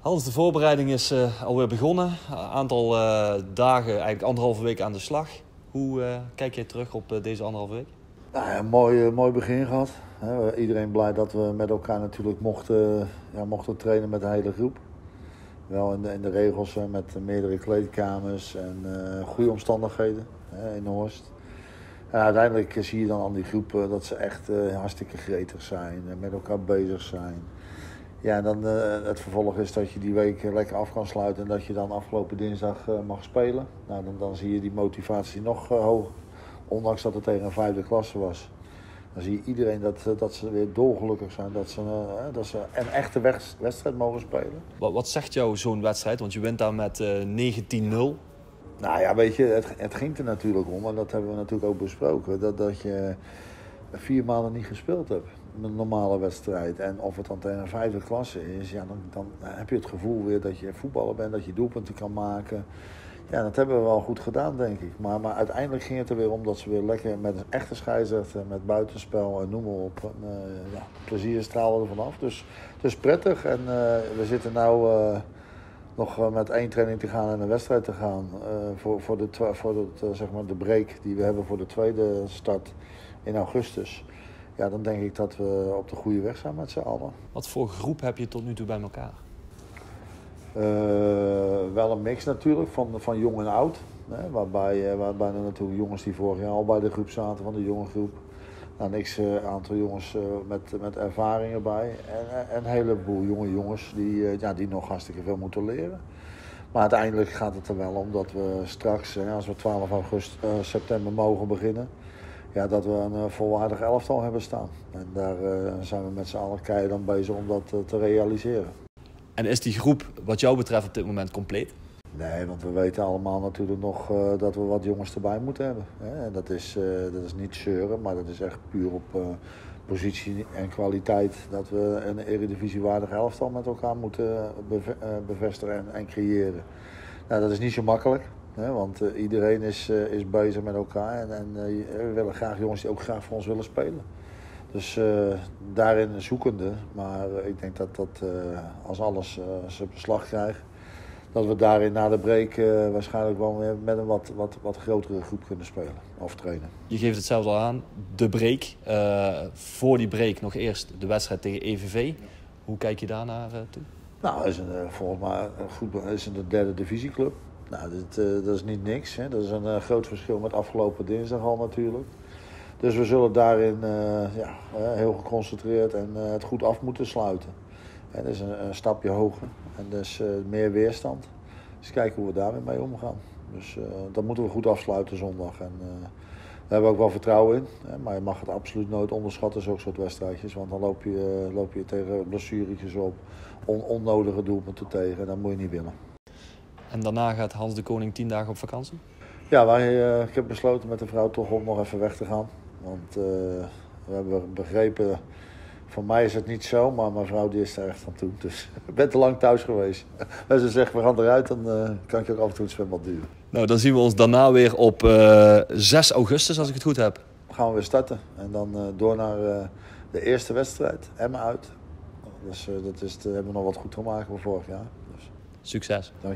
Hans, de voorbereiding is alweer begonnen. Een aantal dagen, eigenlijk 1,5 week aan de slag. Hoe kijk jij terug op deze 1,5 week? Nou ja, mooi begin gehad. Iedereen blij dat we met elkaar natuurlijk mochten trainen met de hele groep. Wel in de regels met meerdere kleedkamers en goede omstandigheden in Horst. En uiteindelijk zie je dan aan die groep dat ze echt hartstikke gretig zijn, met elkaar bezig zijn. Ja, en dan het vervolg is dat je die week lekker af kan sluiten en dat je dan afgelopen dinsdag mag spelen. Nou, dan zie je die motivatie nog hoog, ondanks dat het tegen een 5e klasse was. Dan zie je iedereen dat ze weer dolgelukkig zijn, dat ze een echte wedstrijd mogen spelen. Wat zegt jou zo'n wedstrijd? Want je wint daar met 19-0. Nou ja, weet je, het ging er natuurlijk om, en dat hebben we natuurlijk ook besproken, dat je 4 maanden niet gespeeld hebt. Een normale wedstrijd. En of het dan tegen een 5e klasse is, ja, dan heb je het gevoel weer dat je voetballer bent, dat je doelpunten kan maken. Ja, dat hebben we wel goed gedaan, denk ik. Maar uiteindelijk ging het er weer om dat ze weer lekker met een echte scheidsrechter, met buitenspel en noem maar op. Plezier stralen er vanaf. Dus prettig. En we zitten nu nog met 1 training te gaan en een wedstrijd te gaan. Voor de break die we hebben voor de tweede start in augustus. Ja, dan denk ik dat we op de goede weg zijn met z'n allen. Wat voor groep heb je tot nu toe bij elkaar? Wel een mix natuurlijk van jong en oud. Waarbij er natuurlijk jongens die vorig jaar al bij de groep zaten van de jonge groep. Nou, een aantal jongens met ervaring erbij. En een heleboel jonge jongens die nog hartstikke veel moeten leren. Maar uiteindelijk gaat het er wel om dat we straks, als we 12 september mogen beginnen, ja, dat we een volwaardig elftal hebben staan. En daar zijn we met z'n allen keihard aan bezig om dat te realiseren. En is die groep wat jou betreft op dit moment compleet? Nee, want we weten allemaal natuurlijk nog dat we wat jongens erbij moeten hebben. En dat is niet zeuren, maar dat is echt puur op positie en kwaliteit. Dat we een eredivisiewaardig elftal met elkaar moeten bevestigen en creëren. Nou, dat is niet zo makkelijk. Want iedereen is bezig met elkaar en we willen graag jongens die ook graag voor ons willen spelen. Dus daarin zoekende, maar ik denk dat als alles zijn beslag krijgt, dat we daarin na de break waarschijnlijk wel weer met een wat grotere groep kunnen spelen of trainen. Je geeft het zelfs al aan, de break. Voor die break nog eerst de wedstrijd tegen EVV. Hoe kijk je daar naar toe? Nou, volgens mij is het een 3e divisieclub. Nou, dat is niet niks. Hè. Dat is een groot verschil met afgelopen dinsdag al natuurlijk. Dus we zullen daarin heel geconcentreerd en het goed af moeten sluiten. Dat is een stapje hoger en dus meer weerstand. Dus kijken hoe we daar weer mee omgaan. Dus dat moeten we goed afsluiten zondag. En daar hebben we ook wel vertrouwen in. Maar je mag het absoluut nooit onderschatten, zulke soort wedstrijdjes. Want dan loop je tegen blessuretjes op, onnodige doelpunten tegen. En dat moet je niet willen. En daarna gaat Hans de Koning 10 dagen op vakantie? Ja, ik heb besloten met de vrouw toch om nog even weg te gaan. Want we hebben begrepen, voor mij is het niet zo, maar mijn vrouw die is er echt van toe. Dus ik ben te lang thuis geweest. Als ze zegt, we gaan eruit, dan kan ik ook af en toe het zwembad duwen. Nou, dan zien we ons daarna weer op 6 augustus, als ik het goed heb. Dan gaan we weer starten en dan door naar de eerste wedstrijd, Emmen uit. Dus hebben we nog wat goed gemaakt voor vorig jaar. Dus. Succes. Dank.